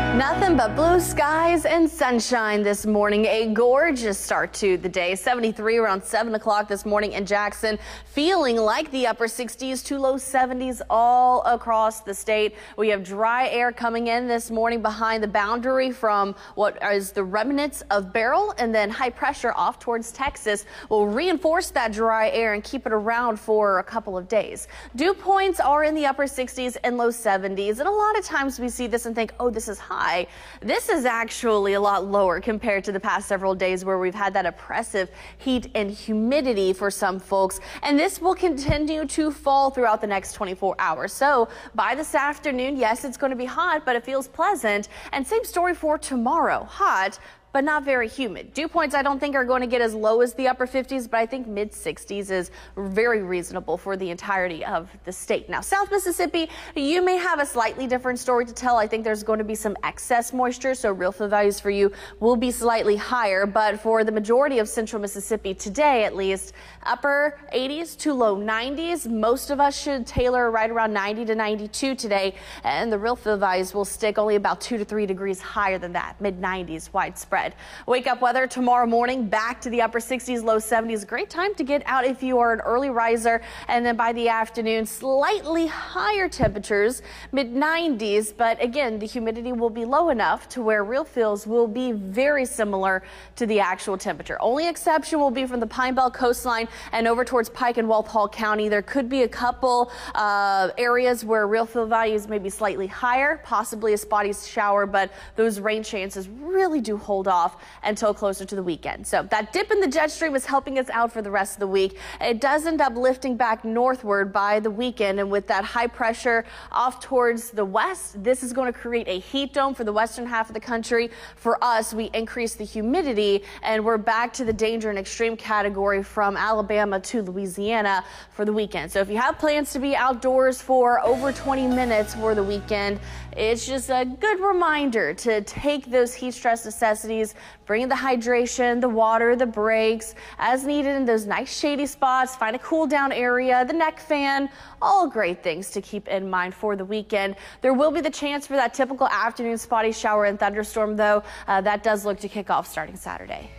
Nothing but blue skies and sunshine this morning. A gorgeous start to the day. 73 around 7 o'clock this morning in Jackson. Feeling like the upper 60s to low 70s all across the state. We have dry air coming in this morning behind the boundary from what is the remnants of Beryl, and then high pressure off towards Texas will reinforce that dry air and keep it around for a couple of days. Dew points are in the upper 60s and low 70s, and a lot of times we see this and think, oh, this is high. This is actually a lot lower compared to the past several days where we've had that oppressive heat and humidity for some folks, and this will continue to fall throughout the next 24 hours. So by this afternoon, yes, it's going to be hot, but it feels pleasant. And same story for tomorrow. Hot, but not very humid. Dew points I don't think are going to get as low as the upper 50s, but I think mid 60s is very reasonable for the entirety of the state. Now, South Mississippi, you may have a slightly different story to tell. I think there's going to be some excess moisture, so real field values for you will be slightly higher. But for the majority of central Mississippi today, at least, upper 80s to low 90s. Most of us should tailor right around 90 to 92 today, and the real field values will stick only about 2 to 3 degrees higher than that, mid 90s widespread. Wake up weather tomorrow morning back to the upper 60s, low 70s. Great time to get out if you are an early riser. And then by the afternoon, slightly higher temperatures, mid 90s. But again, the humidity will be low enough to where real feels will be very similar to the actual temperature. Only exception will be from the Pine Belt coastline and over towards Pike and Walpole County. There could be a couple areas where real field values may be slightly higher, possibly a spotty shower, but those rain chances really do hold off until closer to the weekend. So that dip in the jet stream is helping us out for the rest of the week. It does end up lifting back northward by the weekend, and with that high pressure off towards the west, this is going to create a heat dome for the western half of the country. For us, we increase the humidity, and we're back to the danger and extreme category from Alabama to Louisiana for the weekend. So if you have plans to be outdoors for over 20 minutes for the weekend, it's just a good reminder to take those heat stress necessities, bring in the hydration, the water, the breaks as needed in those nice shady spots. Find a cool down area, the neck fan, all great things to keep in mind for the weekend. There will be the chance for that typical afternoon spotty shower and thunderstorm, though. That does look to kick off starting Saturday.